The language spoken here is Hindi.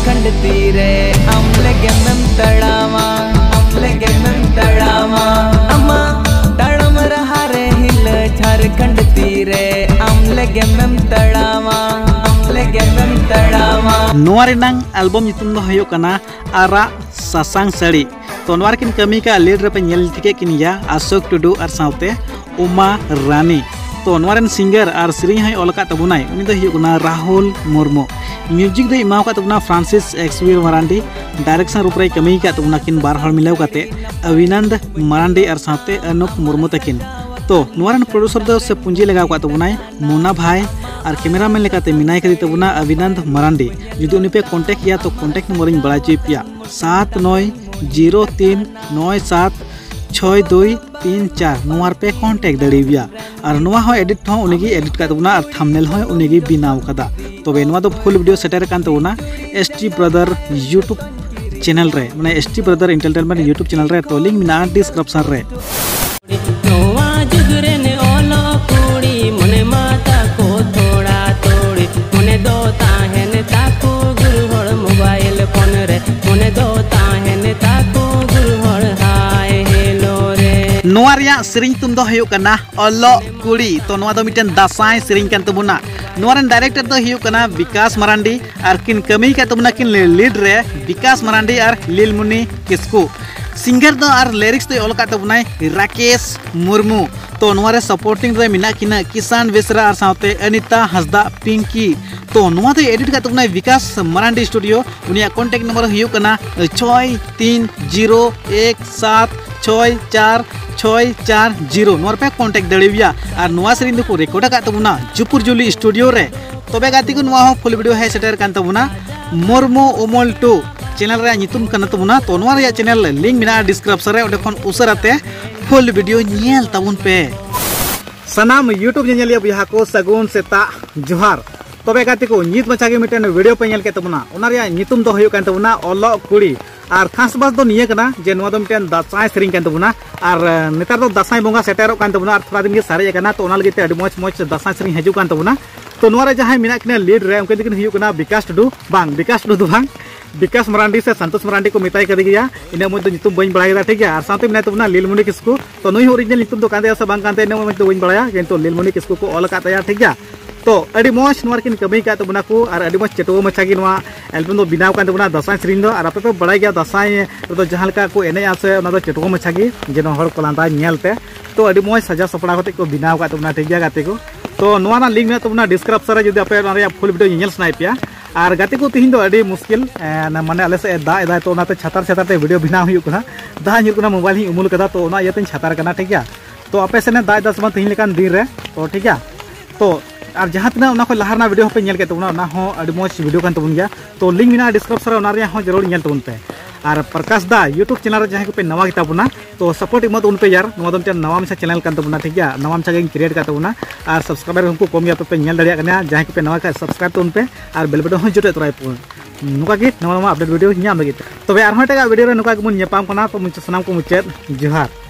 झारखंड तीरे अमलगे में तड़ावा अम्मा तड़म रहा रे हिल झारखंड तीरे अमलगे में तड़ावा नोआ रेनांग एल्बम नितुम दो हयो कना आरा सासांग साड़ी तो नोआ किन कमी का लीड रे पे नेल टिके किनिया अशोक टुडू और साउते उमा रानी तो नोआ रेन सिंगर और सेरिंग है ओलका तबुनाय उनी दो हयो कना राहुल मुर्मू म्यूजिक दो इमाव का तबुना फ्रांसिस एक्सवीर मरांडी डायरेक्शन रूपरे कमी का तबुना किन बार हल मिलाव काते अविनंद मरांडी और साउते अनुप मुर्मू तकिन तो नोआ प्रोड्यूसर दो से पूंजी लगाव का तबुनाय मुना भाई और कैमरामैन लेकाते मिनाय करी तबुना अविनंद मरांडी जुदी उनी पे कांटेक्ट किया तो कांटेक्ट नंबर इन बड़ा ची पिया 7903976234 नोआ पे कांटेक्ट दड़िबिया और नोआ हो एडिट हो उनीगी एडिट का तबुना और थंबनेल हो उनीगी बिनाव कदा तबे नोआ दो फुल वीडियो सेटर कान तबुना एसटी ब्रदर यूट्यूब चैनल रे माने ST brother entertainment YouTube channel रे तो लिंक मिना डिस्क्रिप्शन रे नोआ रिया सेरिंग तुम दो हयो कना अल्लो कुड़ी तो नोआ दो मिटन दासाई सेरिंग कान तबुना नोआ रन डायरेक्टर दो हयो कना विकास मरांडी और किन कमी का तबुना किन लीड रे विकास मरांडी और लीलमुनी किस्कू सिंगर दो और लिरिक्स तो ओलका तबुना राकेश मुर्मू तो नोआ रे सपोर्टिंग रे मिना किना किसान बेसरा और साथे अनिता हसदा पिंकी तो नोआ दो एडिट का तबुना विकास मरांडी स्टूडियो उनिया कांटेक्ट नंबर हयो कना 6301764640 नोर पे कांटेक्ट दड़िबिया और नोआ सेरिंग को रिकॉर्ड का तबुना जुपुर जुली स्टूडियो रे तबे गाती को नोआ हो फुल वीडियो है सेटर कान तबुना मुर्मू उमल 2 चैनल रे नितुम कना तबुना तो नोआ रे चैनल लिंक मिना डिस्क्रिप्शन रे ओडे खन उसराते फुल वीडियो नेल तबुन पे सनाम यूट्यूब नेलिया बिहा को सगुन सेता जोहार तबे गाती को नित मचा के मिटन वीडियो पे नेल के तबुना ओना रे नितुम दो हयो कान तबुना ओलो कुड़ी और खास बात दो निये कना जे नोआ दो मिटन दासाई सेरिंग कान तबुना और नेतार दो दासाई बोंगा सेटेरो कान तबुना और थोड़ा दिन के सारे कना तो ओना लगिते अडी मोच दासाई सेरिंग हजू कान तबुना तो नोआ रे जहां मिना किना लीड रे उनके दिकिन हयो कना विकास टुडू दो भांग विकास मरांडी से संतोष मरांडी को मिताई कर दिया इन मध्य नितुम बइन बड़ा ठीक है और साथ में तबना लीलमुनी किस्कू तो नई ओरिजिनल नितुम तो कांदे से बांग कांदे इन मध्य बइन बड़ा किंतु लीलमुनी किस्कू को ऑल काता ठीक है तो अड़ी मोच नोआ किन कमी का तबना को और अड़ी मोच चटो मछा की नोआ एल्बम दो बिनाव कान तबना दसाई सेरिंग दो और आपे पे बड़ा गया दसाई तो जहां लका को एने आसे ओना दो चटो मछा की जेनो हर को लांदा नेलते तो अड़ी मोच सजा सपड़ा होते को बिनाव का तबना ठीक है गाते को तो नोआ ना लिंक में तबना डिस्क्रिप्शन रे जदि आपे ओना फुल वीडियो नेल सनाय पिया और गाते को तिहिन दो अड़ी मुश्किल माने आले से दा एदा तो ओनाते छातार ते वीडियो बिनाव हुई कना दा हिर कना मोबाइल ही उमुल कदा तो ओना यते छातार कना ठीक है तो आपे से ने दा 10 बन तिहिन लेकान दिन रे तो ठीक है तो और जहाँ तना उना को लहारना वीडियो पे नेल के तबुना ना हो अड़ी मोच वीडियो कान तबुन गया तो लिंक मिना डिस्क्रिप्शन रे ओना रे हो जरूर नेल तबुन पे और प्रकाश दा यूट्यूब चैनल रे जहाँ को पे नवा किता बुना तो सपोर्ट इमत उन पे यार नवा दम नवा में चैनल कान तबुना ठीक है नवा में गे क्रिएट का तबुना और सब्सक्राइबर उनको कम गया तो पे नेल दड़िया कना जहाँ को पे नवा का सब्सक्राइब तो उन पे और बेल बटन हो जुटे तोराय पुन नुका के नवा अपडेट वीडियो न्याम लगी तबे आर हो टेगा वीडियो रे नुका के मुन नेपाम कना तो मुझे सनाम को मुचेत जोहार।